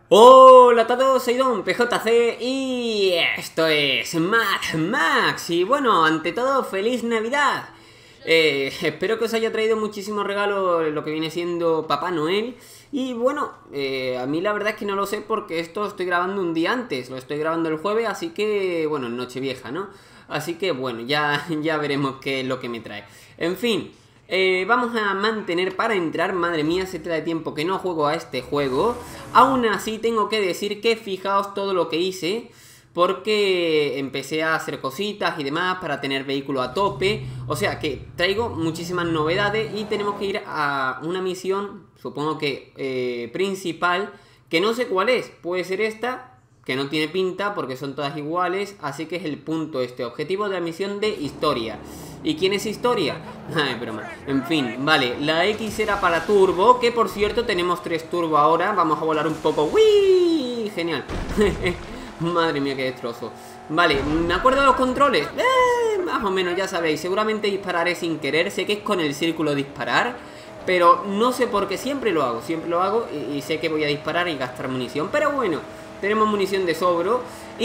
Hola a todos, soy Don PJC y esto es Mad Max. Y bueno, ante todo, ¡feliz Navidad! Espero que os haya traído muchísimos regalos lo que viene siendo Papá Noel. Y bueno, a mí la verdad es que no lo sé porque esto lo estoy grabando un día antes. Lo estoy grabando el jueves, así que, bueno, en Nochevieja, ¿no? Así que bueno, ya veremos qué es lo que me trae. En fin, vamos a mantener para entrar. Madre mía, se trae tiempo que no juego a este juego. Aún así tengo que decir que fijaos todo lo que hice, porque empecé a hacer cositas y demás para tener vehículo a tope. O sea que traigo muchísimas novedades y tenemos que ir a una misión, supongo que principal, que no sé cuál es. Puede ser esta, que no tiene pinta porque son todas iguales. Así que es el punto objetivo de la misión de historia. ¿Y quién es historia? Ay, broma. En fin, vale, la X era para turbo, que por cierto tenemos 3 turbo ahora. Vamos a volar un poco. ¡Uy! Genial. Madre mía, qué destrozo. Vale, ¿me acuerdo de los controles? Más o menos, ya sabéis. Seguramente dispararé sin querer. Sé que es con el círculo disparar, pero no sé por qué siempre lo hago. Siempre lo hago y sé que voy a disparar y gastar munición. Pero bueno, tenemos munición de sobro.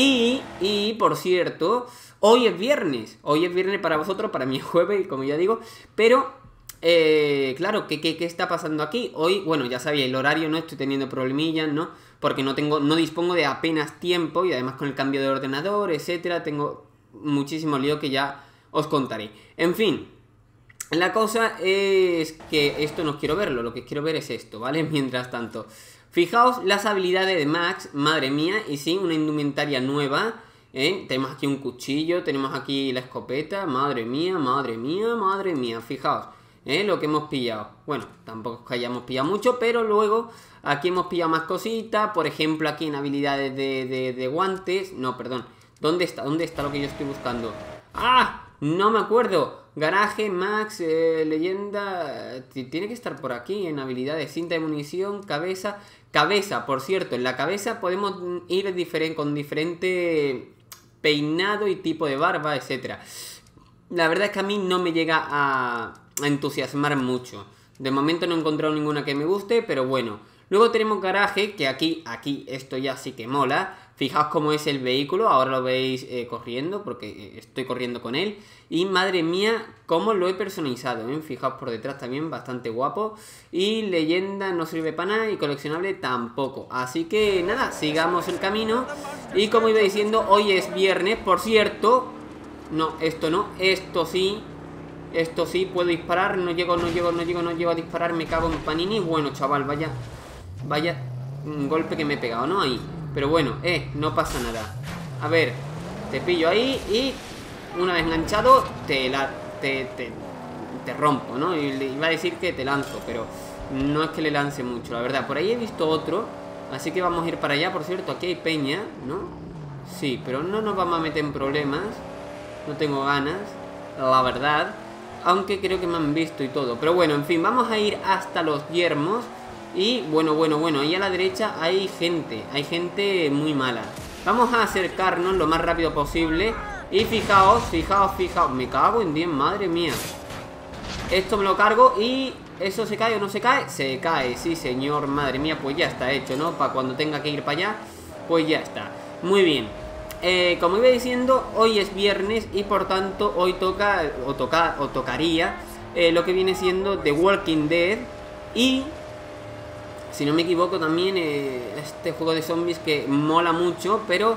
Y por cierto, hoy es viernes para vosotros, para mí es jueves, como ya digo. Pero, claro, ¿qué está pasando aquí? Hoy, bueno, ya sabéis, el horario no estoy teniendo problemillas, ¿no? Porque no dispongo de apenas tiempo. Y además con el cambio de ordenador, etcétera, tengo muchísimo lío que ya os contaré. En fin, la cosa es que esto no quiero verlo. Lo que quiero ver es esto, ¿vale? Mientras tanto, fijaos las habilidades de Max, madre mía. Y sí, una indumentaria nueva. Tenemos aquí un cuchillo, tenemos aquí la escopeta. Madre mía, madre mía, madre mía. Fijaos, lo que hemos pillado. Bueno, tampoco es que hayamos pillado mucho, pero luego aquí hemos pillado más cositas. Por ejemplo, aquí en habilidades de guantes. No, perdón. ¿Dónde está lo que yo estoy buscando? ¡Ah! No me acuerdo. Garaje, Max, leyenda. Tiene que estar por aquí en habilidades. Cinta de munición, cabeza. Cabeza, por cierto, en la cabeza podemos ir con diferente peinado y tipo de barba, etcétera. La verdad es que a mí no me llega a entusiasmar mucho. De momento no he encontrado ninguna que me guste, pero bueno. Luego tenemos garaje, que aquí esto ya sí que mola. Fijaos cómo es el vehículo, ahora lo veis corriendo, porque estoy corriendo con él. Y madre mía, cómo lo he personalizado, Fijaos por detrás también, bastante guapo. Y leyenda no sirve para nada y coleccionable tampoco. Así que nada, sigamos el camino. Y como iba diciendo, hoy es viernes, por cierto. No, esto no, esto sí. Esto sí, puedo disparar, no llego a disparar, me cago en panini. Bueno, chaval, vaya golpe que me he pegado, ¿no? Ahí. Pero bueno, no pasa nada. A ver, te pillo ahí y una vez enganchado te rompo, ¿no? Y le iba a decir que te lanzo, pero no es que le lance mucho, la verdad. Por ahí he visto otro, así que vamos a ir para allá. Por cierto, aquí hay peña, ¿no? Sí, pero no nos vamos a meter en problemas. No tengo ganas, la verdad. Aunque creo que me han visto y todo. Pero bueno, en fin, vamos a ir hasta los yermos. Y bueno, ahí a la derecha hay gente muy mala. Vamos a acercarnos lo más rápido posible. Y fijaos, me cago en 10, madre mía. Esto me lo cargo y... ¿eso se cae o no se cae? Se cae, sí señor, madre mía. Pues ya está hecho, ¿no? Para cuando tenga que ir para allá, pues ya está. Muy bien. Como iba diciendo, hoy es viernes y por tanto hoy tocaría lo que viene siendo The Walking Dead. Y... si no me equivoco también este juego de zombies que mola mucho, pero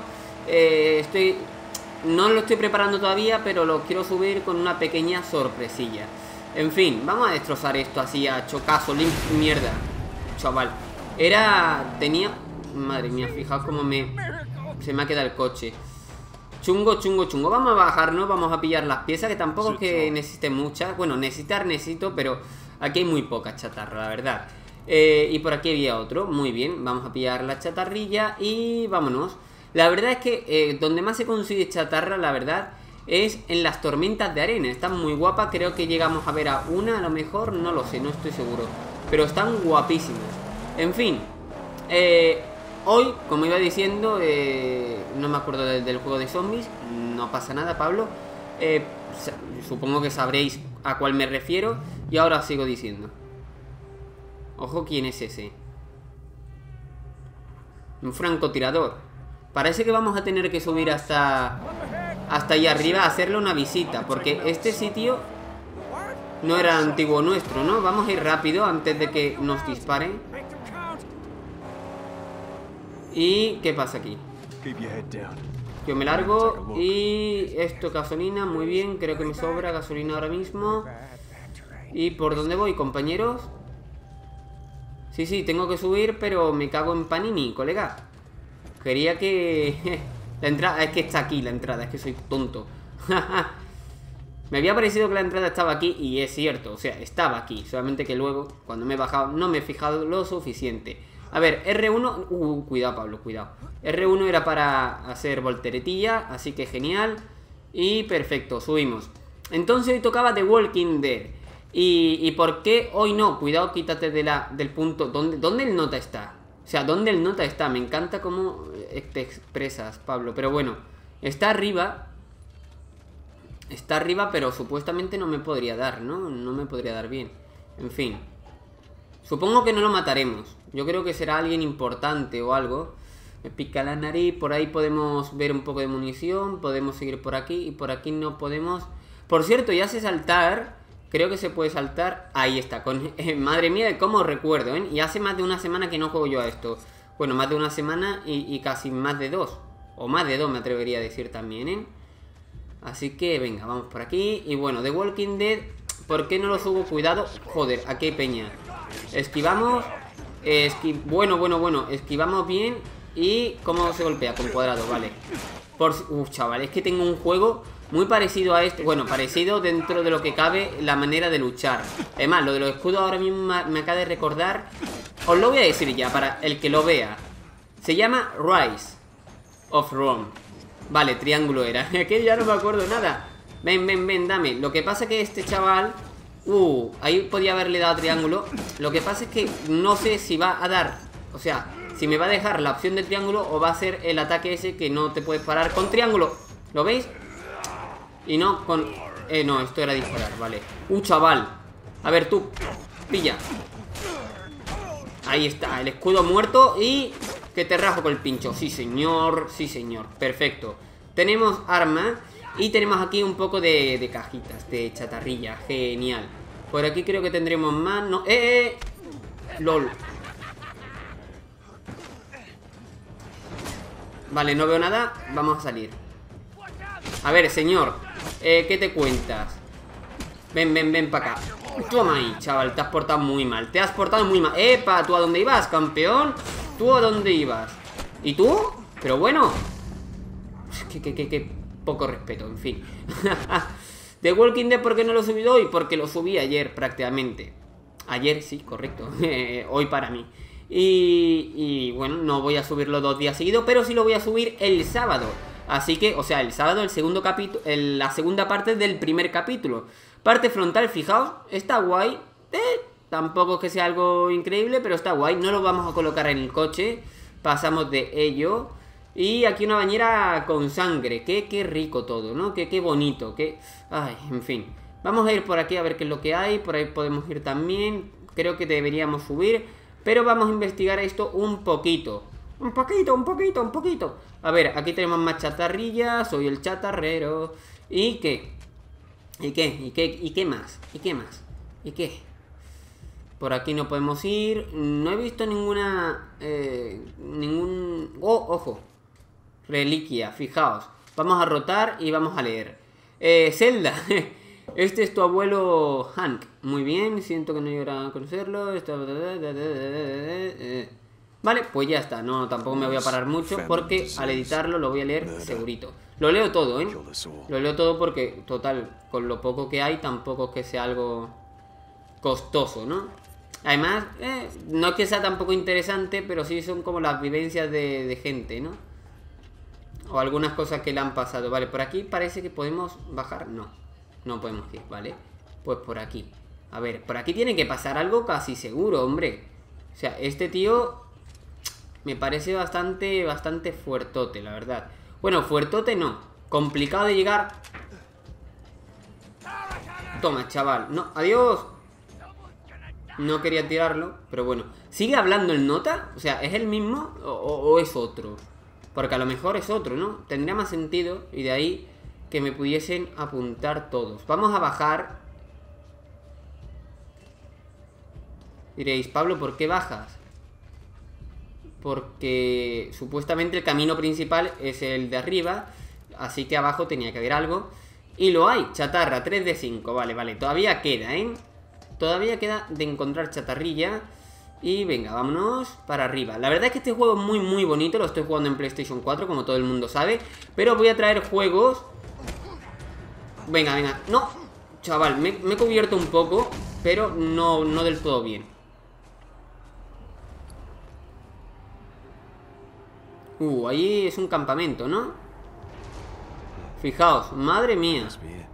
no lo estoy preparando todavía, pero lo quiero subir con una pequeña sorpresilla. En fin, vamos a destrozar esto así a chocazo, mierda, chaval. Tenía... madre mía, fijaos cómo se me ha quedado el coche. Chungo. Vamos a bajarnos, vamos a pillar las piezas, que tampoco es que necesite muchas. Bueno, necesito, pero aquí hay muy poca chatarra, la verdad. Y por aquí había otro, muy bien. Vamos a pillar la chatarrilla y vámonos. La verdad es que donde más se consigue chatarra, la verdad, es en las tormentas de arena. Están muy guapas, creo que llegamos a ver a una, a lo mejor, no lo sé, no estoy seguro. Pero están guapísimas. En fin, hoy, como iba diciendo, no me acuerdo del juego de zombies. No pasa nada, Pablo. Supongo que sabréis a cuál me refiero. Y ahora sigo diciendo. Ojo, ¿quién es ese? Un francotirador. Parece que vamos a tener que subir hasta ahí arriba a hacerle una visita, porque este sitio no era antiguo nuestro, ¿no? Vamos a ir rápido antes de que nos disparen. ¿Y qué pasa aquí? Yo me largo. Y esto, gasolina, muy bien. Creo que me sobra gasolina ahora mismo. ¿Y por dónde voy, compañeros? Sí, tengo que subir, pero me cago en panini, colega. Quería que... la entrada... Es que está aquí la entrada, es que soy tonto. Me había parecido que la entrada estaba aquí y es cierto, o sea, estaba aquí. Solamente que luego, cuando me he bajado, no me he fijado lo suficiente. A ver, R1... cuidado, Pablo, cuidado. R1 era para hacer volteretilla, así que genial. Y perfecto, subimos. Entonces hoy tocaba The Walking Dead. ¿Y por qué hoy no? Cuidado, quítate del punto. ¿Dónde el nota está? O sea, ¿dónde el nota está? Me encanta cómo te expresas, Pablo. Pero bueno, está arriba. Está arriba, pero supuestamente no me podría dar, ¿no? No me podría dar bien. En fin. Supongo que no lo mataremos. Yo creo que será alguien importante o algo. Me pica la nariz. Por ahí podemos ver un poco de munición. Podemos seguir por aquí. Y por aquí no podemos... Por cierto, ya sé saltar. Creo que se puede saltar. Ahí está. Madre mía, de cómo recuerdo, ¿eh? Y hace más de una semana que no juego yo a esto. Bueno, más de una semana y casi más de 2. O más de 2 me atrevería a decir también, ¿eh? Así que venga, vamos por aquí. Y bueno, The Walking Dead, ¿por qué no lo subo? Cuidado. Joder, aquí hay peña. Esquivamos. Bueno. Esquivamos bien. ¿Y cómo se golpea? Con cuadrado, vale. Chaval, es que tengo un juego muy parecido a este. Bueno, parecido dentro de lo que cabe la manera de luchar. Además, lo de los escudos ahora mismo me acaba de recordar. Os lo voy a decir ya, para el que lo vea. Se llama Rise of Rome. Vale, triángulo era. Que ya no me acuerdo nada. Ven, dame. Lo que pasa es que este chaval... ahí podía haberle dado triángulo. Lo que pasa es que no sé si va a dar... O sea, si me va a dejar la opción de triángulo o va a ser el ataque ese que no te puedes parar con triángulo. ¿Lo veis? Y no con... no, esto era disparar, vale. Chaval. A ver, tú. Pilla. Ahí está, el escudo muerto y... que te rajo con el pincho. Sí, señor. Perfecto. Tenemos arma. Y tenemos aquí un poco de cajitas, de chatarrilla. Genial. Por aquí creo que tendremos más. No. LOL. Vale, no veo nada. Vamos a salir. A ver, señor. ¿Qué te cuentas? Ven para acá. Toma ahí, chaval. Te has portado muy mal. ¡Epa! ¿Tú a dónde ibas, campeón? ¿Tú a dónde ibas? ¿Y tú? Pero bueno. Qué poco respeto, en fin. The Walking Dead, ¿por qué no lo he subido hoy? Porque lo subí ayer prácticamente. Ayer, sí, correcto. Hoy para mí. Y bueno, no voy a subirlo 2 días seguidos, pero sí lo voy a subir el sábado. Así que, o sea, el sábado, el segundo capítulo, la segunda parte del primer capítulo. Parte frontal, fijaos, está guay. Tampoco es que sea algo increíble, pero está guay. No lo vamos a colocar en el coche. Pasamos de ello. Y aquí una bañera con sangre. Qué rico todo, ¿no? Qué bonito. Ay, en fin. Vamos a ir por aquí a ver qué es lo que hay. Por ahí podemos ir también. Creo que deberíamos subir. Pero vamos a investigar esto un poquito. Un poquito. A ver, aquí tenemos más chatarrillas. Soy el chatarrero. ¿Y qué? ¿Y qué más? ¿Y qué? Por aquí no podemos ir. No he visto ninguna... ojo. Reliquia, fijaos. Vamos a rotar y vamos a leer. Zelda. Este es tu abuelo Hank. Muy bien, siento que no llegará a conocerlo. Vale, pues ya está. No, tampoco me voy a parar mucho porque al editarlo lo voy a leer segurito. Lo leo todo, ¿eh? Lo leo todo porque, total, con lo poco que hay, tampoco es que sea algo costoso, ¿no? Además, no es que sea tampoco interesante, pero sí son como las vivencias de gente, ¿no? O algunas cosas que le han pasado. Vale, por aquí parece que podemos bajar. No podemos ir, ¿vale? Pues por aquí. A ver, por aquí tiene que pasar algo casi seguro, hombre. O sea, este tío me parece bastante fuertote, la verdad. Bueno, fuertote no. Complicado de llegar. Toma, chaval. No, adiós. No quería tirarlo, pero bueno. ¿Sigue hablando el nota? O sea, ¿es el mismo o es otro? Porque a lo mejor es otro, ¿no? Tendría más sentido y de ahí que me pudiesen apuntar todos. Vamos a bajar. Diréis, Pablo, ¿por qué bajas? Porque supuestamente el camino principal es el de arriba, así que abajo tenía que haber algo. Y lo hay, chatarra, 3 de 5. Vale, vale, todavía queda, ¿eh? Todavía queda de encontrar chatarrilla. Y venga, vámonos para arriba. La verdad es que este juego es muy, muy bonito. Lo estoy jugando en PlayStation 4, como todo el mundo sabe. Pero voy a traer juegos. Venga, venga, no. Chaval, me he cubierto un poco, pero no del todo bien. Ahí es un campamento, ¿no? Fijaos, madre mía.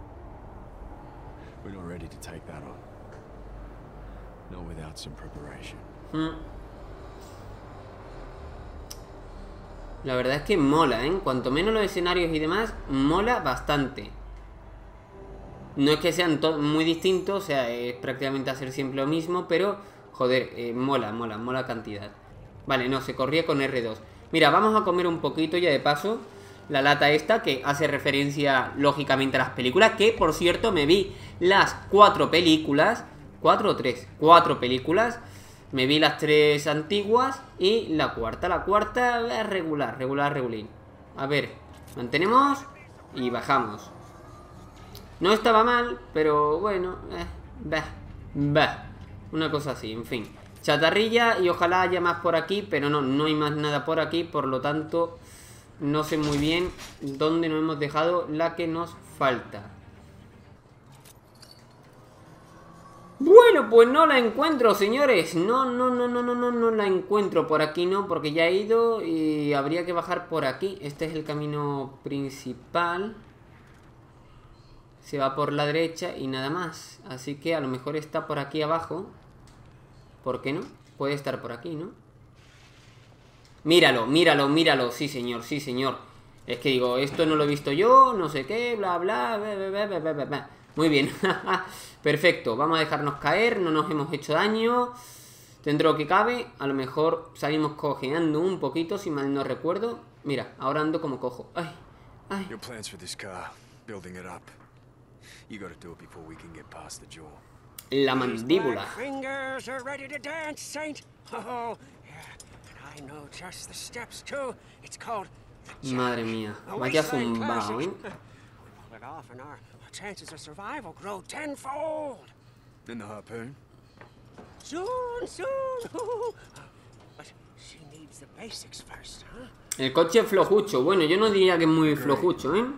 La verdad es que mola, ¿eh? Cuanto menos los escenarios y demás, mola bastante. No es que sean muy distintos, o sea, es prácticamente hacer siempre lo mismo, pero, joder, mola cantidad. Vale, no, se corría con R2. Mira, vamos a comer un poquito ya de paso. La lata esta, que hace referencia, lógicamente, a las películas. Que, por cierto, me vi las 4 películas. ¿4 o 3? 4 películas. Me vi las 3 antiguas y la cuarta. La cuarta es regular. A ver, mantenemos y bajamos. No estaba mal, pero bueno, una cosa así, en fin. Chatarrilla y ojalá haya más por aquí, pero no hay más nada por aquí, por lo tanto no sé muy bien dónde nos hemos dejado la que nos falta. Bueno, pues no la encuentro, señores. No la encuentro por aquí, no, porque ya he ido y habría que bajar por aquí. Este es el camino principal. Se va por la derecha y nada más. Así que a lo mejor está por aquí abajo. ¿Por qué no? Puede estar por aquí, ¿no? Míralo. Sí, señor. Es que digo, esto no lo he visto yo, no sé qué, bla, bla. Muy bien. Perfecto. Vamos a dejarnos caer. No nos hemos hecho daño. Dentro de lo que cabe, a lo mejor salimos cojeando un poquito, si mal no recuerdo. Mira, ahora ando como cojo. Ay. La mandíbula. Madre mía, vaya zumbao, ¿eh? El coche es flojucho. Bueno, yo no diría que es muy flojucho, ¿eh?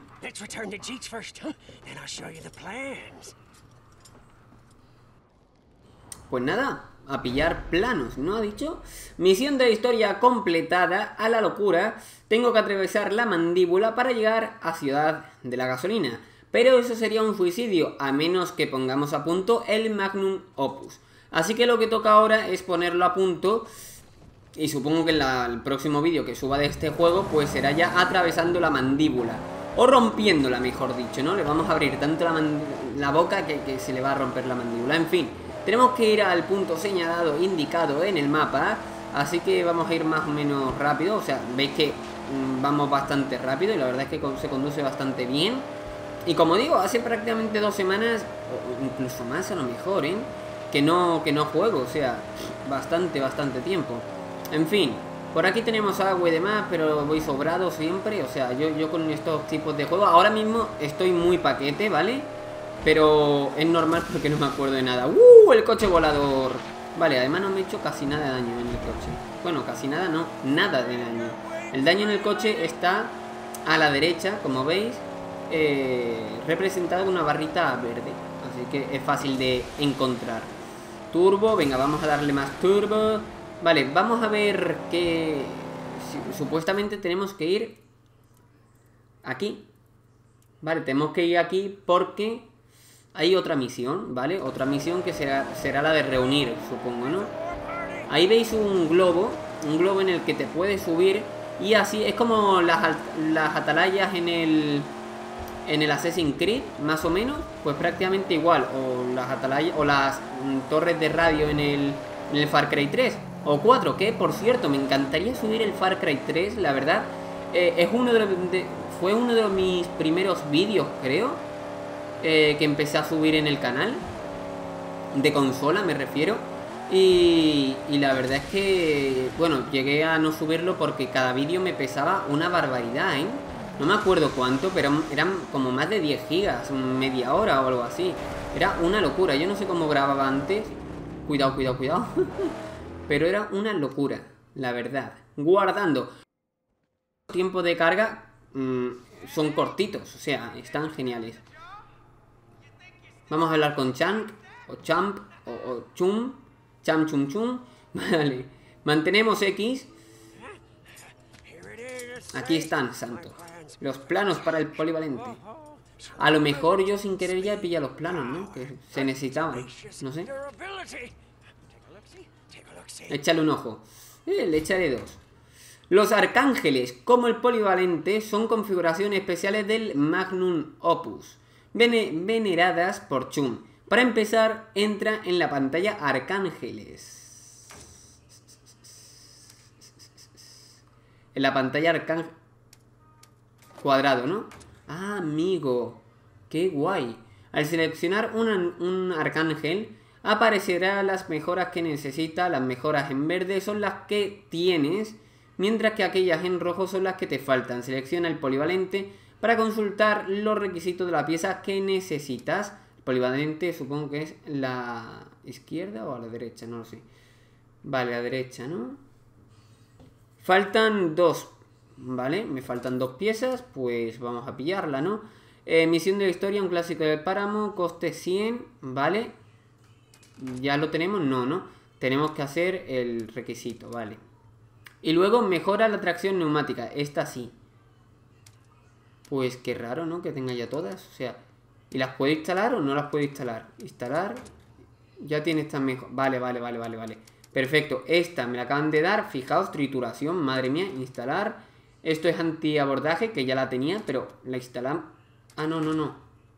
Pues nada, a pillar planos, ¿no ha dicho? Misión de historia completada, a la locura. Tengo que atravesar la mandíbula para llegar a Ciudad de la Gasolina. Pero eso sería un suicidio, a menos que pongamos a punto el Magnum Opus. Así que lo que toca ahora es ponerlo a punto. Y supongo que en el próximo vídeo que suba de este juego, pues será ya atravesando la mandíbula. O rompiéndola, mejor dicho, ¿no? Le vamos a abrir tanto la boca que se le va a romper la mandíbula. En fin, tenemos que ir al punto señalado, indicado en el mapa. Así que vamos a ir más o menos rápido. O sea, veis que vamos bastante rápido y la verdad es que se conduce bastante bien. Y como digo, hace prácticamente 2 semanas, o incluso más a lo mejor, ¿eh? Que no juego, o sea, bastante tiempo. En fin, por aquí tenemos agua y demás, pero voy sobrado siempre. O sea, yo con estos tipos de juegos, ahora mismo estoy muy paquete, ¿vale? Pero es normal porque no me acuerdo de nada. El coche volador. Vale, además no me he hecho casi nada de daño en el coche. Bueno, casi nada no, nada de daño. El daño en el coche está a la derecha, como veis, representado con una barrita verde. Así que es fácil de encontrar. Turbo, venga, vamos a darle más turbo. Vale, vamos a ver que supuestamente tenemos que ir aquí. Vale, tenemos que ir aquí porque hay otra misión, ¿vale? Otra misión que será la de reunir, supongo, ¿no? Ahí veis un globo en el que te puedes subir y así es como las atalayas en en el Assassin's Creed, más o menos, pues prácticamente igual. O las atalayas, o las torres de radio en el Far Cry 3 o 4, que por cierto, me encantaría subir el Far Cry 3, la verdad. Fue uno de mis primeros vídeos, creo, que empecé a subir en el canal. De consola, me refiero. Y la verdad es que, bueno, llegué a no subirlo porque cada vídeo me pesaba una barbaridad, ¿eh? No me acuerdo cuánto, pero eran como más de 10 gigas, media hora o algo así. Era una locura, yo no sé cómo grababa antes. Cuidado, cuidado, cuidado. Pero era una locura, la verdad. Guardando. Los tiempos de carga son cortitos, o sea, están geniales. Vamos a hablar con Chank, o Champ, o Chum. Cham chum chum. Vale. Mantenemos X. Aquí están, santo. Los planos para el polivalente. A lo mejor yo sin querer ya he pillado los planos, ¿no? Que se necesitaban. No sé. Échale un ojo. Le echaré dos. Los arcángeles, como el polivalente, son configuraciones especiales del Magnum Opus, veneradas por Chum. Para empezar, entra en la pantalla Arcángeles. En la pantalla Arcángel cuadrado, ¿no? Ah, amigo. Qué guay. Al seleccionar un Arcángel, aparecerá las mejoras que necesita. Las mejoras en verde son las que tienes, mientras que aquellas en rojo son las que te faltan. Selecciona el polivalente para consultar los requisitos de la pieza que necesitas. Polivalente supongo que es la izquierda o a la derecha, no lo sé. Vale, a la derecha, ¿no? Faltan dos, ¿vale? Me faltan dos piezas, pues vamos a pillarla, ¿no? Misión de la historia, un clásico del páramo, coste 100, ¿vale? ¿Ya lo tenemos? No. Tenemos que hacer el requisito, ¿vale? Y luego mejora la tracción neumática, esta sí. Pues qué raro, ¿no? Que tenga ya todas, o sea... ¿Y las puedo instalar o no las puedo instalar? Instalar. Ya tiene esta mejor. Vale. Perfecto. Esta me la acaban de dar. Fijaos, trituración. Madre mía. Instalar. Esto es antiabordaje, que ya la tenía, pero la instalamos. Ah, no.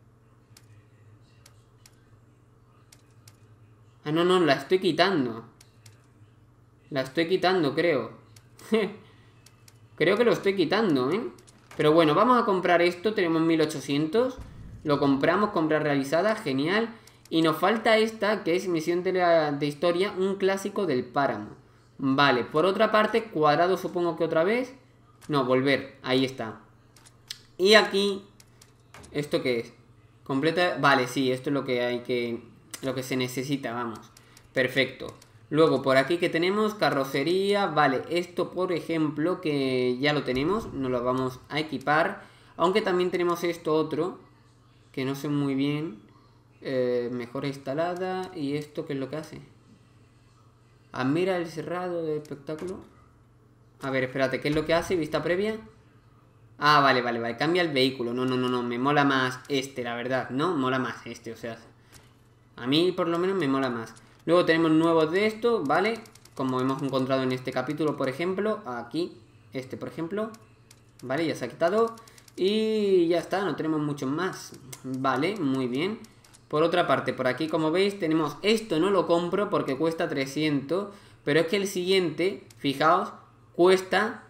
Ah, no. La estoy quitando. La estoy quitando, creo. Creo que lo estoy quitando, ¿eh? Pero bueno, vamos a comprar esto. Tenemos 1800. Lo compramos, compra realizada, genial. Y nos falta esta, que es misión de historia, un clásico del páramo. Vale, por otra parte, cuadrado supongo que otra vez. No, volver, ahí está. Y aquí, ¿esto qué es? Completa, vale, sí, esto es lo que hay que... Lo que se necesita, vamos. Perfecto. Luego, por aquí que tenemos, carrocería, vale. Esto, por ejemplo, que ya lo tenemos, nos lo vamos a equipar. Aunque también tenemos esto otro, que no sé muy bien. Mejora instalada. ¿Y esto qué es lo que hace? Admira el cerrado de espectáculo. A ver, espérate, ¿qué es lo que hace? Vista previa. Ah, vale. Cambia el vehículo. No. Me mola más este, la verdad. No, mola más este, o sea. A mí, por lo menos, me mola más. Luego tenemos nuevos de esto, ¿vale? Como hemos encontrado en este capítulo, por ejemplo. Aquí, este, por ejemplo. Vale, ya se ha quitado. Y ya está, no tenemos muchos más. Vale, muy bien. Por otra parte, por aquí, como veis, tenemos... Esto no lo compro porque cuesta 300. Pero es que el siguiente, fijaos, cuesta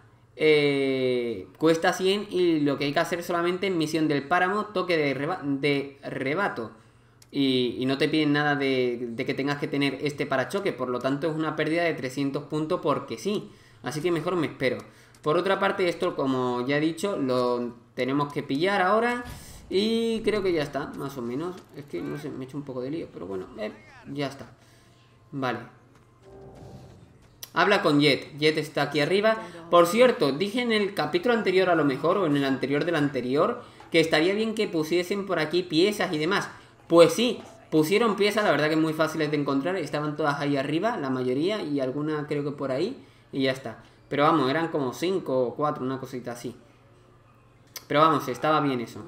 100. Y lo que hay que hacer solamente es misión del páramo, toque de rebato. Y no te piden nada de que tengas que tener este parachoque. Por lo tanto, es una pérdida de 300 puntos porque sí. Así que mejor me espero. Por otra parte, esto, como ya he dicho, lo tenemos que pillar ahora. Y creo que ya está, más o menos. Es que no sé, me he hecho un poco de lío. Pero bueno, ya está. Vale. Habla con Jet. Jet está aquí arriba. Por cierto, dije en el capítulo anterior a lo mejor, o en el anterior del anterior, que estaría bien que pusiesen por aquí piezas y demás. Pues sí, pusieron piezas, la verdad que muy fáciles de encontrar. Estaban todas ahí arriba, la mayoría, y alguna creo que por ahí. Y ya está. Pero vamos, eran como 5 o 4, una cosita así. Pero vamos, estaba bien eso.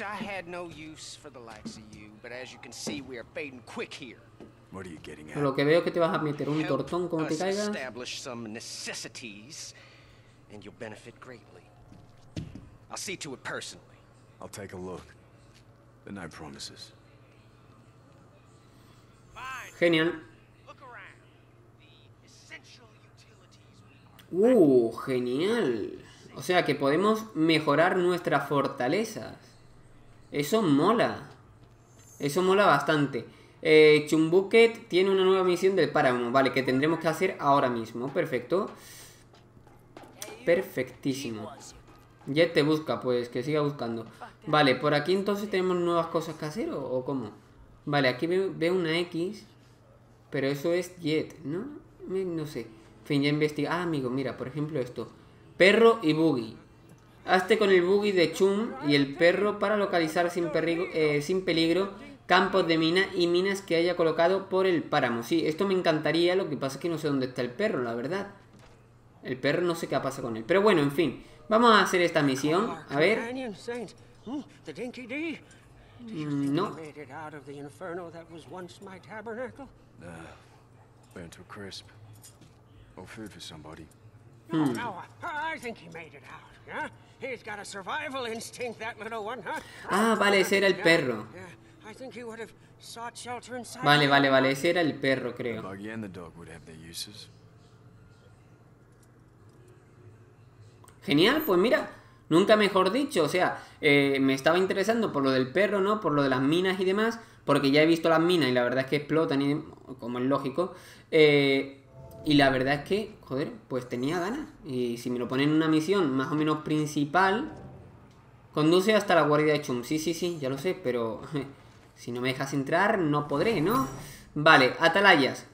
Por lo que veo que te vas a meter un tortón como te caigas. but no promises. Genial. Genial. O sea que podemos mejorar nuestras fortalezas. Eso mola. Eso mola bastante. Chumbucket tiene una nueva misión del páramo. Vale, que tendremos que hacer ahora mismo. Perfecto. Perfectísimo. Jet te busca, pues que siga buscando. Vale, por aquí entonces tenemos nuevas cosas que hacer o cómo. Vale, aquí veo una X. Pero eso es Jet, ¿no? No sé. En fin, ya investiga. Ah, amigo, mira, por ejemplo esto. Perro y buggy. Hazte con el buggy de Chum y el perro para localizar sin peligro campos de mina y minas que haya colocado por el páramo. Sí, esto me encantaría, lo que pasa es que no sé dónde está el perro, la verdad. El perro no sé qué pasa con él. Pero bueno, en fin, vamos a hacer esta misión. A ver. No. Burnt to a crisp. Or food for somebody. No, I think he made it out, yeah? He's got a survival instinct, that little one, huh? Ah, vale, ese era el perro. I think he would have sought shelter inside. Vale, ese era el perro, The creo. buggy and the dog would have their uses. Genial, pues mira, nunca mejor dicho, o sea, me estaba interesando por lo del perro, ¿no? Por lo de las minas y demás, porque ya he visto las minas y la verdad es que explotan, y, como es lógico, y la verdad es que, joder, pues tenía ganas. Y si me lo ponen en una misión más o menos principal, conduce hasta la guarida de Chum. Sí, ya lo sé, pero si no me dejas entrar no podré, ¿no? Vale, atalayas.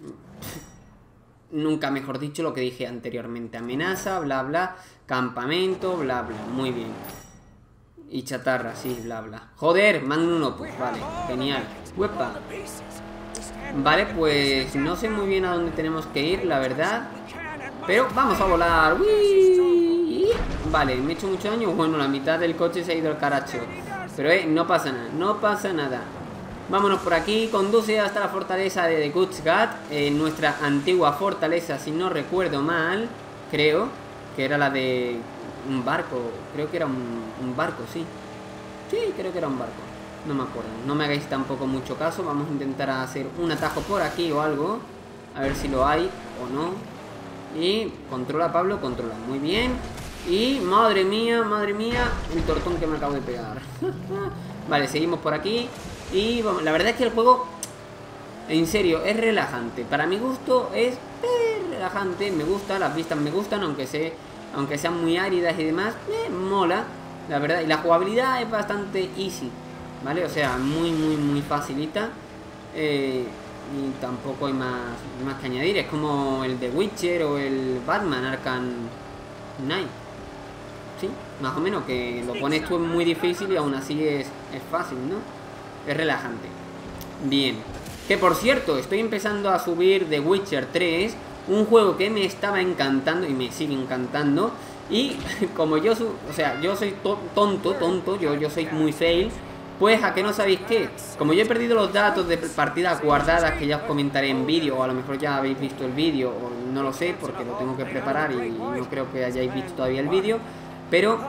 Nunca mejor dicho lo que dije anteriormente. Amenaza, bla, bla. Campamento, bla, bla. Muy bien. Y chatarra, sí, bla, bla. Joder, Magnum Opus, vale, genial. Uepa. Vale, pues no sé muy bien a dónde tenemos que ir, la verdad. Pero vamos a volar. ¡Uy! Vale, me he hecho mucho daño. Bueno, la mitad del coche se ha ido al caracho. Pero no pasa nada, no pasa nada. Vámonos por aquí, conduce hasta la fortaleza de The Gutsgat, nuestra antigua fortaleza, si no recuerdo mal. Creo que era la de un barco. Creo que era un barco, sí. Sí, creo que era un barco. No me acuerdo, no me hagáis tampoco mucho caso. Vamos a intentar hacer un atajo por aquí o algo. A ver si lo hay o no. Y controla, Pablo, controla, muy bien. Y madre mía, el tortón que me acabo de pegar. Vale, seguimos por aquí. Y vamos, la verdad es que el juego, en serio, es relajante. Para mi gusto es relajante, me gusta, las vistas me gustan, aunque sean muy áridas y demás, me mola, la verdad. Y la jugabilidad es bastante easy, ¿vale? O sea, muy facilita. Y tampoco hay más que añadir. Es como el de Witcher o el Batman Arkham Knight. Sí, más o menos, que lo pones tú muy difícil y aún así es fácil, ¿no? Es relajante. Bien. Que por cierto, estoy empezando a subir The Witcher 3, un juego que me estaba encantando y me sigue encantando. Y como yo soy tonto, yo soy muy fail. Pues a que no sabéis qué, como yo he perdido los datos de partidas guardadas, que ya os comentaré en vídeo, o a lo mejor ya habéis visto el vídeo, o no lo sé, porque lo tengo que preparar y no creo que hayáis visto todavía el vídeo. Pero,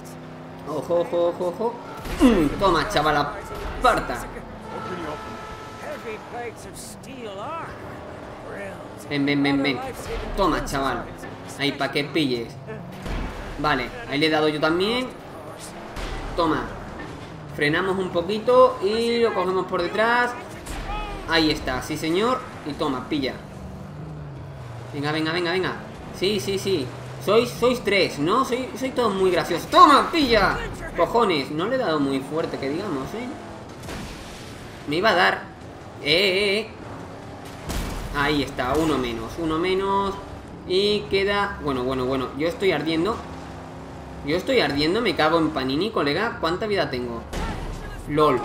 ojo. Toma, chaval, aparta. Ven. Toma, chaval. Ahí, para que pilles. Vale, ahí le he dado yo también. Toma. Frenamos un poquito y lo cogemos por detrás. Ahí está, sí señor. Y toma, pilla. Venga. Sí. Sois tres, ¿no? Soy todos muy graciosos. ¡Toma, pilla! Cojones, no le he dado muy fuerte, que digamos, ¿eh? Me iba a dar. Ahí está, uno menos. Y queda... Bueno, yo estoy ardiendo. Me cago en Panini, colega. ¿Cuánta vida tengo? LOL.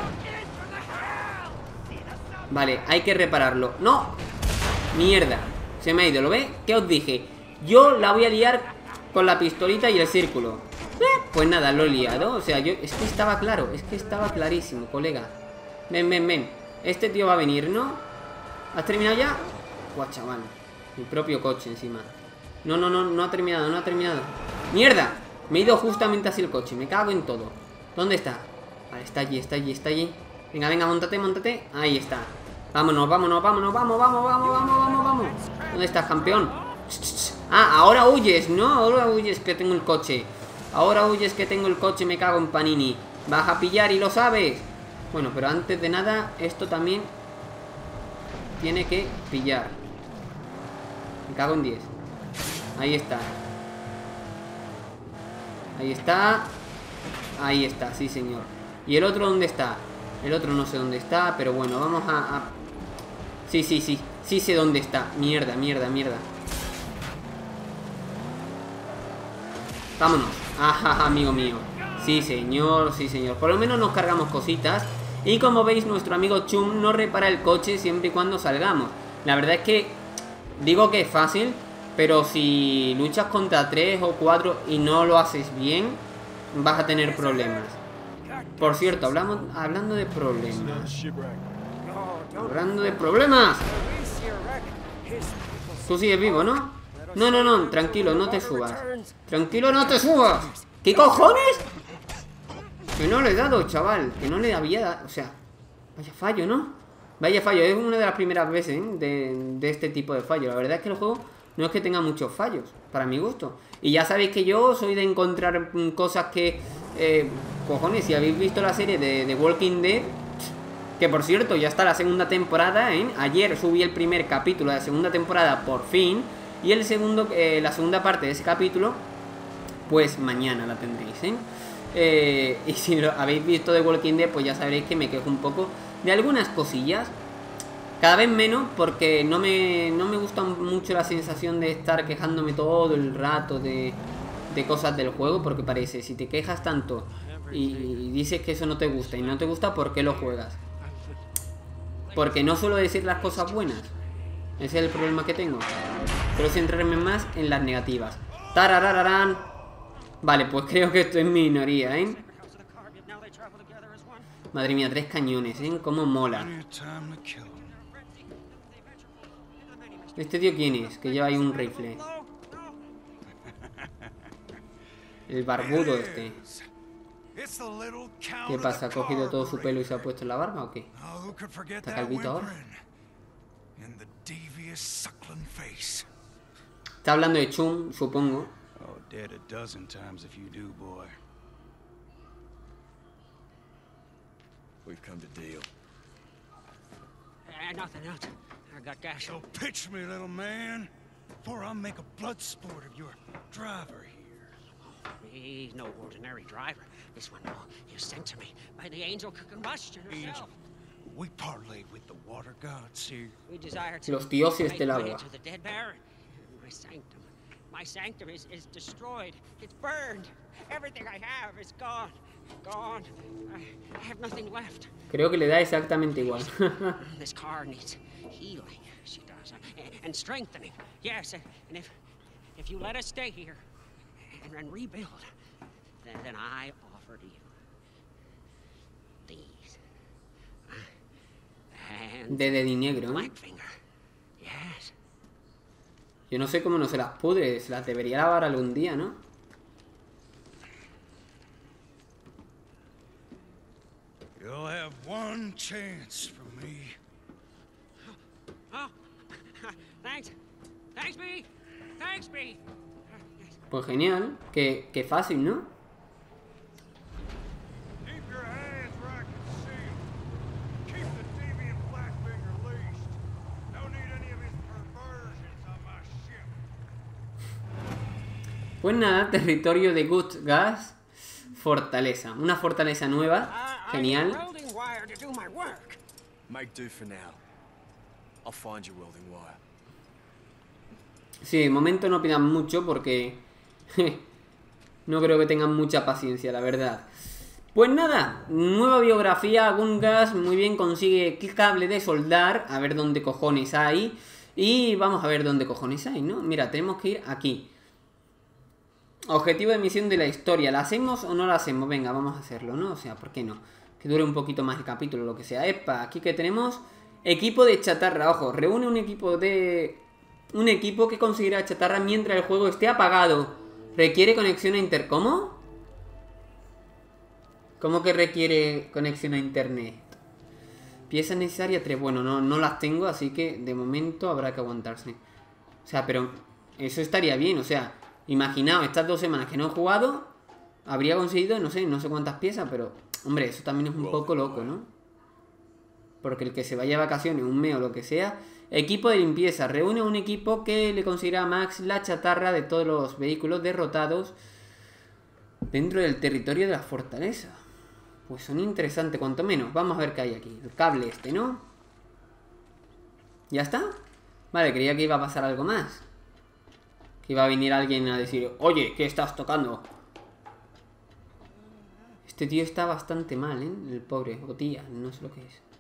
Vale, hay que repararlo. ¡No! Mierda. Se me ha ido, ¿lo ve? ¿Qué os dije? Yo la voy a liar con la pistolita y el círculo. Pues nada, lo he liado. O sea, es que estaba claro. Es que estaba clarísimo, colega. Ven. Este tío va a venir, ¿no? ¿Has terminado ya? Guau, chaval. Mi propio coche encima. No ha terminado. ¡Mierda! Me he ido justamente hacia el coche. Me cago en todo. ¿Dónde está? Vale, está allí, está allí, está allí. Venga, venga, móntate, móntate. Ahí está. Vámonos, vámonos, vámonos, vamos, vamos, vamos, vamos, vamos, vamos. ¿Dónde estás, campeón? Ah, ahora huyes, ¿no? Ahora huyes que tengo el coche. Ahora huyes que tengo el coche, me cago en Panini. Vas a pillar y lo sabes. Bueno, pero antes de nada, esto también tiene que pillar. Me cago en 10. Ahí está. Ahí está. Ahí está, sí señor. ¿Y el otro dónde está? El otro no sé dónde está, pero bueno, vamos a... Sí, sí, sí. Sí sé dónde está. Mierda, mierda, mierda. Vámonos. Ajá, amigo mío. Sí, señor, sí, señor. Por lo menos nos cargamos cositas. Y como veis, nuestro amigo Chum no repara el coche siempre y cuando salgamos. La verdad es que digo que es fácil, pero si luchas contra 3 o 4 y no lo haces bien, vas a tener problemas. Por cierto, hablando de problemas. Hablando de problemas. Tú sigues vivo, ¿no? No, no, no, tranquilo, no te subas. Tranquilo, no te subas. ¿Qué cojones? Que no le he dado, chaval. Que no le había dado. O sea, vaya fallo, ¿no? Vaya fallo. Es una de las primeras veces, ¿eh? de este tipo de fallo. La verdad es que el juego no es que tenga muchos fallos, para mi gusto. Y ya sabéis que yo soy de encontrar cosas que... cojones, si habéis visto la serie de The Walking Dead... Que por cierto, ya está la segunda temporada, ¿eh? Ayer subí el primer capítulo de la segunda temporada, por fin. Y el segundo, la segunda parte de ese capítulo, pues mañana la tendréis, ¿eh? Y si lo habéis visto The Walking Dead, pues ya sabréis que me quejo un poco de algunas cosillas. Cada vez menos, porque no me gusta mucho la sensación de estar quejándome todo el rato de cosas del juego. Porque parece, si te quejas tanto y dices que eso no te gusta y no te gusta, ¿por qué lo juegas? Porque no suelo decir las cosas buenas. Ese es el problema que tengo. Quiero centrarme más en las negativas. Tararararán. Vale, pues creo que esto es minoría, ¿eh? Madre mía, 3 cañones, ¿eh? Cómo mola. ¿Este tío quién es? Que lleva ahí un rifle. El barbudo este. ¿Qué pasa? ¿Ha cogido todo su pelo y se ha puesto en la barba o qué? ¿Está calvito ahora? Está hablando de Chum, supongo. We've come to deal. Nothing else. I got gas. So pitch me, little man, before I make a blood sport of your driver here. He's no ordinary driver. This one, he's sent to me by the angel combustion herself. We parlayed with the water gods here. We desire to Los dioses del make way agua. to the dead baron. My sanctum is destroyed. It's burned. Everything I have is gone. Gone. I have nothing left. Creo que le da exactamente igual. This car needs healing. She does. And strengthening. Yes, and if you let us stay here and rebuild, then I offer to you these. And De dedinegro, ¿eh? Blackfinger. Yes. Yo no sé cómo no se las pudre. Se las debería lavar algún día, ¿no? You'll have one chance from me. Oh, thanks. Thanks, me. Thanks, me. Pues genial. Qué fácil, ¿no? Keep your hands where I can see 'em. Keep the deviant Blackfinger leashed. Don't need any of his perversions on my ship. Pues nada, territorio de Good Gas. Fortaleza. Una fortaleza nueva. Genial. Welding wire to do my work. Make do for now. I'll find you welding wire. Sí, de momento no pidan mucho porque no creo que tengan mucha paciencia, la verdad. Pues nada, nueva biografía. Gungas, muy bien, consigue el cable de soldar. A ver dónde cojones hay. Y vamos a ver dónde cojones hay, ¿no? Mira, tenemos que ir aquí. Objetivo de misión de la historia. ¿La hacemos o no la hacemos? Venga, vamos a hacerlo, ¿no? O sea, ¿por qué no? Que dure un poquito más el capítulo, lo que sea. Epa, aquí que tenemos equipo de chatarra. Ojo, reúne un equipo que conseguirá chatarra mientras el juego esté apagado. Requiere conexión a ¿Cómo? ¿Cómo que requiere conexión a internet? Piezas necesarias 3. Bueno, no las tengo, así que de momento habrá que aguantarse. O sea, pero eso estaría bien. O sea, imaginaos, estas 2 semanas que no he jugado, habría conseguido, no sé cuántas piezas, pero... Hombre, eso también es un poco loco, ¿no? Porque el que se vaya de vacaciones, un mes o lo que sea... Equipo de limpieza. Reúne un equipo que le conseguirá a Max la chatarra de todos los vehículos derrotados dentro del territorio de la fortaleza. Pues son interesantes, cuanto menos. Vamos a ver qué hay aquí. El cable este, ¿no? ¿Ya está? Vale, creía que iba a pasar algo más. Que iba a venir alguien a decir: oye, ¿qué estás tocando? Este tío está bastante mal, ¿eh? El pobre, o tía, no sé lo que es.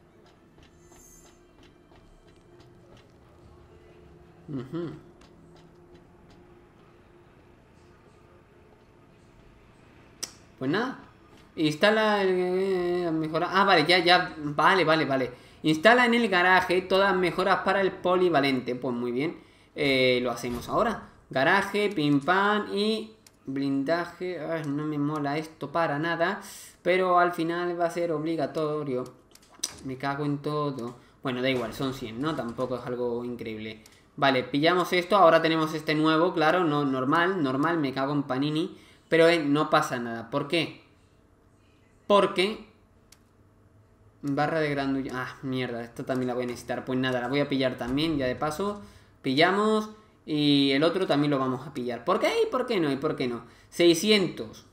Pues nada. Instala el mejora. Ah, vale, ya. Vale. Instala en el garaje todas mejoras para el polivalente. Pues muy bien. Lo hacemos ahora. Garaje, pim pam y blindaje. Ay, no me mola esto para nada. Pero al final va a ser obligatorio. Me cago en todo. Bueno, da igual, son 100, ¿no? Tampoco es algo increíble. Vale, pillamos esto. Ahora tenemos este nuevo, claro, no, normal, me cago en Panini. Pero no pasa nada. ¿Por qué? Porque... Barra de grandulla. Ah, mierda, esta también la voy a necesitar. Pues nada, la voy a pillar también, ya de paso. Pillamos. Y el otro también lo vamos a pillar. ¿Por qué? ¿Y por qué no? ¿Y por qué no? 600.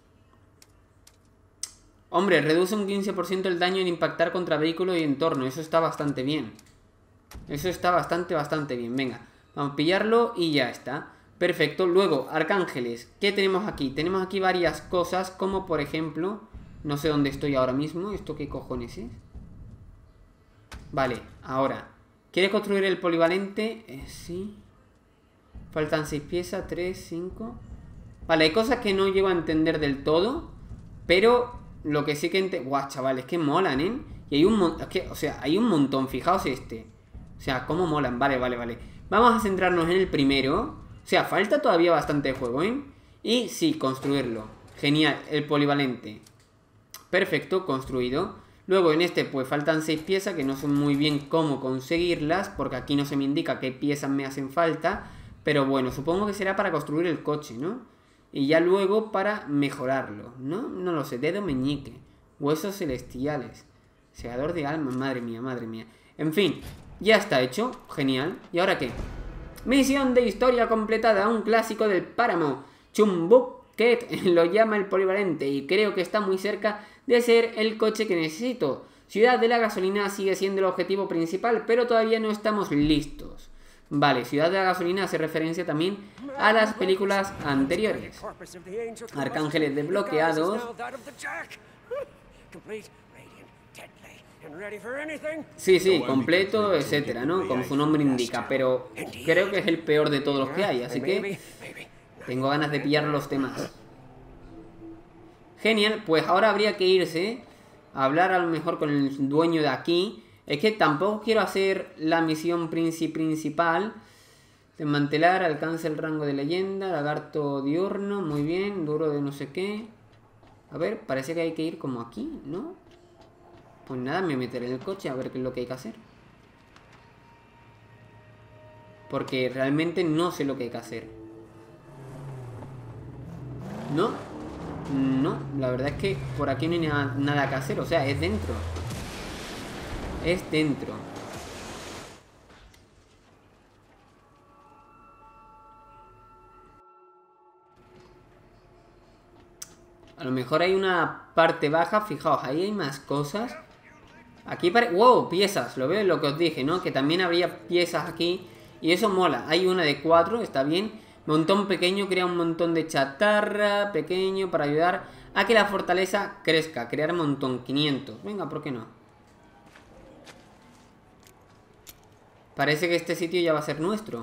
Hombre, reduce un 15% el daño en impactar contra vehículo y entorno. Eso está bastante bien. Eso está bastante bien. Venga, vamos a pillarlo y ya está. Perfecto. Luego, arcángeles. ¿Qué tenemos aquí? Tenemos aquí varias cosas, como por ejemplo... No sé dónde estoy ahora mismo. ¿Esto qué cojones es? Vale, ahora. ¿Quieres construir el polivalente? Sí. Faltan 6 piezas, 3, 5. Vale, hay cosas que no llego a entender del todo. Pero lo que sí que... Guau, chavales, que molan, ¿eh? Y hay un montón... O sea, hay un montón. Fijaos este. O sea, cómo molan. Vale. Vamos a centrarnos en el primero. O sea, falta todavía bastante juego, ¿eh? Y sí, construirlo. Genial, el polivalente. Perfecto, construido. Luego en este pues faltan 6 piezas que no sé muy bien cómo conseguirlas, porque aquí no se me indica qué piezas me hacen falta. Pero bueno, supongo que será para construir el coche, ¿no? Y ya luego para mejorarlo, ¿no? No lo sé, dedo meñique, huesos celestiales, segador de almas, madre mía. En fin, ya está hecho, genial. ¿Y ahora qué? Misión de historia completada, un clásico del páramo. Chumbuket lo llama el polivalente y creo que está muy cerca de ser el coche que necesito. Ciudad de la gasolina sigue siendo el objetivo principal, pero todavía no estamos listos. Vale, Ciudad de la gasolina hace referencia también a las películas anteriores. Arcángeles desbloqueados. Sí, completo, etcétera, ¿no? Como su nombre indica, pero creo que es el peor de todos los que hay, así que tengo ganas de pillar los temas. Genial, pues ahora habría que irse a hablar a lo mejor con el dueño de aquí. Es que tampoco quiero hacer la misión principal. Desmantelar, alcanza el rango de leyenda, lagarto diurno, muy bien, duro de no sé qué. A ver, parece que hay que ir como aquí, ¿no? Pues nada, me meteré en el coche a ver qué es lo que hay que hacer. Porque realmente no sé lo que hay que hacer. ¿No? No, la verdad es que por aquí no hay nada que hacer. O sea, es dentro. Es dentro. A lo mejor hay una parte baja. Fijaos, ahí hay más cosas. Aquí parece... ¡Wow! Piezas. Lo veo, lo que os dije, ¿no? Que también habría piezas aquí. Y eso mola. Hay una de 4, está bien. Montón pequeño, crea un montón de chatarra pequeño para ayudar a que la fortaleza crezca. Crear montón, 500. Venga, ¿por qué no? Parece que este sitio ya va a ser nuestro.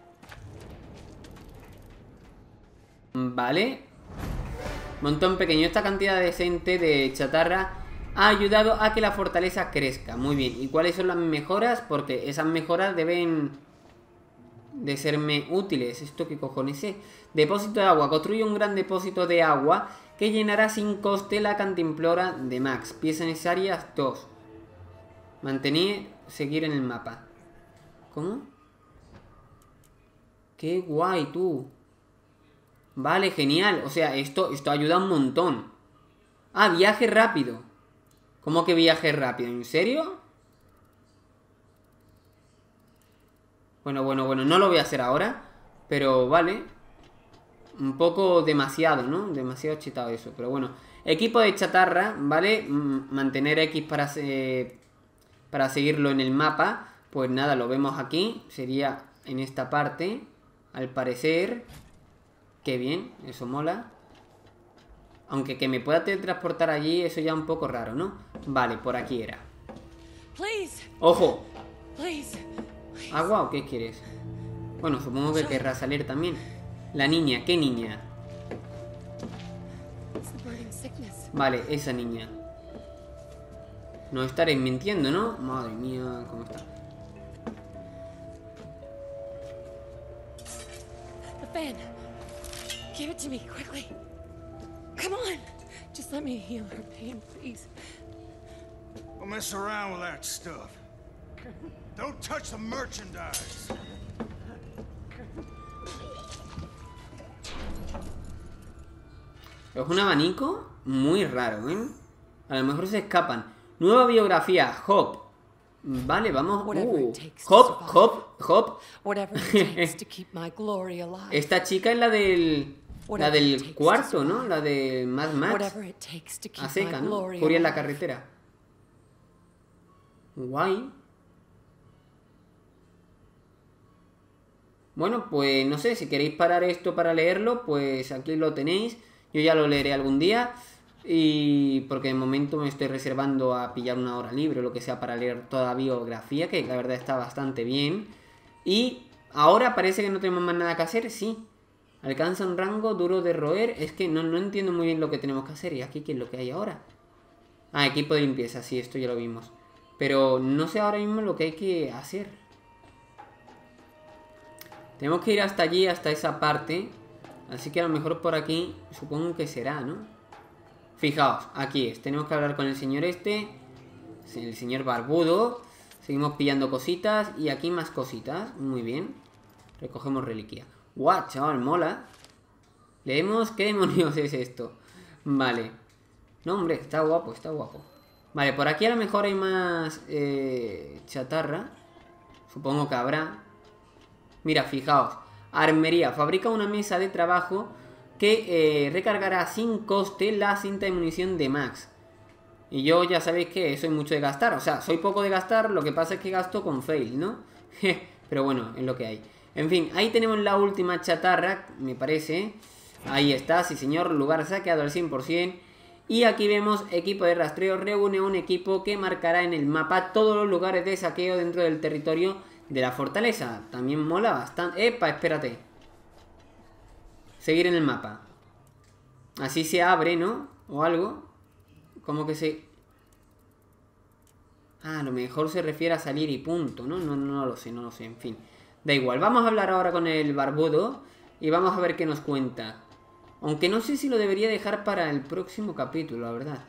Vale. Montón pequeño. Esta cantidad decente de chatarra ha ayudado a que la fortaleza crezca. Muy bien. ¿Y cuáles son las mejoras? Porque esas mejoras deben de serme útiles. ¿Esto qué cojones es? Depósito de agua. Construye un gran depósito de agua que llenará sin coste la cantimplora de Max. Piezas necesarias 2. Mantener, seguir en el mapa. ¿Cómo? Qué guay, tú. Vale, genial. O sea, esto ayuda un montón. Ah, viaje rápido. ¿Cómo que viaje rápido? ¿En serio? Bueno, no lo voy a hacer ahora. Pero vale. Un poco demasiado, ¿no? Demasiado chetado eso, pero bueno. Equipo de chatarra, ¿vale? Mantener X para seguirlo en el mapa. Pues nada, lo vemos aquí. Sería en esta parte, al parecer. Qué bien, eso mola. Aunque que me pueda teletransportar allí, eso ya un poco raro, ¿no? Vale, por aquí era. ¡Ojo! ¿Agua o qué quieres? Bueno, supongo que querrá salir también. La niña, ¿qué niña? Vale, esa niña. No estaréis mintiendo, ¿no? Madre mía, ¿cómo está? The fan. Give it to me quickly. Come on. Just let me heal her pain, please. Don't mess around with that stuff. Don't touch the merchandise. Es un abanico muy raro, ¿eh? A lo mejor se escapan. Nueva biografía, Hop. Vale, vamos. Hop. Esta chica es la del cuarto, ¿no? La de Mad Max. A seca, ¿no? Furia en la carretera. Guay. Bueno, pues no sé, si queréis parar esto para leerlo, pues aquí lo tenéis. Yo ya lo leeré algún día. Y porque de momento me estoy reservando a pillar una hora libre o lo que sea para leer toda la biografía, que la verdad está bastante bien. Y ahora parece que no tenemos más nada que hacer, sí. Alcanza un rango duro de roer. Es que no entiendo muy bien lo que tenemos que hacer. ¿Y aquí qué es lo que hay ahora? Ah, equipo de limpieza, sí, esto ya lo vimos. Pero no sé ahora mismo lo que hay que hacer. Tenemos que ir hasta allí, hasta esa parte. Así que a lo mejor por aquí supongo que será, ¿no? Fijaos, aquí es. Tenemos que hablar con el señor este. El señor barbudo. Seguimos pillando cositas. Y aquí más cositas. Muy bien. Recogemos reliquia. ¡Guau, chaval! Mola. Leemos. ¿Qué demonios es esto? Vale. No, hombre, está guapo, está guapo. Vale, por aquí a lo mejor hay más chatarra. Supongo que habrá. Mira, fijaos. Armería. Fabrica una mesa de trabajo que recargará sin coste la cinta de munición de Max. Y yo ya sabéis que soy mucho de gastar. O sea, soy poco de gastar. Lo que pasa es que gasto con fail, ¿no? Pero bueno, es lo que hay. En fin, ahí tenemos la última chatarra, me parece. Ahí está, sí señor. Lugar saqueado al 100%. Y aquí vemos equipo de rastreo. Reúne un equipo que marcará en el mapa todos los lugares de saqueo dentro del territorio de la fortaleza. También mola bastante. ¡Epa! Espérate. Seguir en el mapa. Así se abre, ¿no? O algo. Como que se... Ah, a lo mejor se refiere a salir y punto, ¿no? No lo sé, en fin. Da igual, vamos a hablar ahora con el barbudo. Y vamos a ver qué nos cuenta. Aunque no sé si lo debería dejar para el próximo capítulo, la verdad.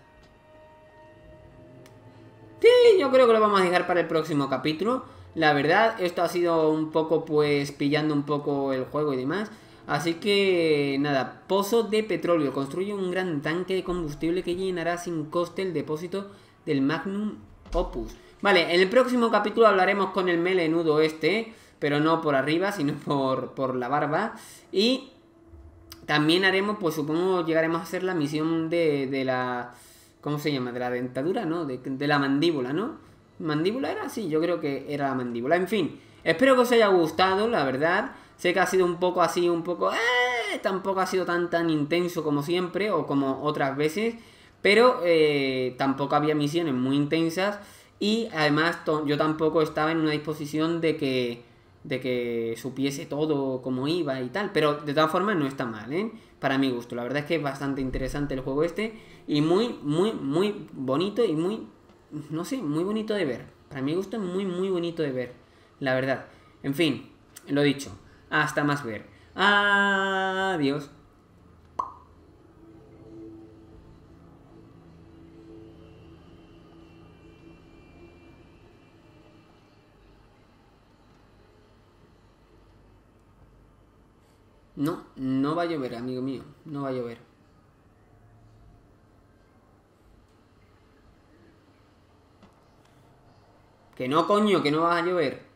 Sí, yo creo que lo vamos a dejar para el próximo capítulo. La verdad, esto ha sido un poco, pues, pillando un poco el juego y demás. Así que, nada, pozo de petróleo. Construye un gran tanque de combustible que llenará sin coste el depósito del Magnum Opus. Vale, en el próximo capítulo hablaremos con el melenudo este, pero no por arriba, sino por la barba. Y también haremos, pues supongo, llegaremos a hacer la misión de la... ¿Cómo se llama? De la dentadura, ¿no? De la mandíbula, ¿no? ¿Mandíbula era? Sí, yo creo que era la mandíbula. En fin, espero que os haya gustado, la verdad. Sé que ha sido un poco así, un poco... tampoco ha sido tan intenso como siempre, o como otras veces. Pero tampoco había misiones muy intensas. Y además yo tampoco estaba en una disposición de que supiese todo cómo iba y tal. Pero de todas formas no está mal, ¿eh? Para mi gusto. La verdad es que es bastante interesante el juego este. Y muy bonito y muy... No sé, muy bonito de ver. Para mi gusto es muy bonito de ver. La verdad. En fin. Lo dicho, hasta más ver. Adiós. No, no va a llover, amigo mío. No va a llover. Que no, coño, que no va a llover.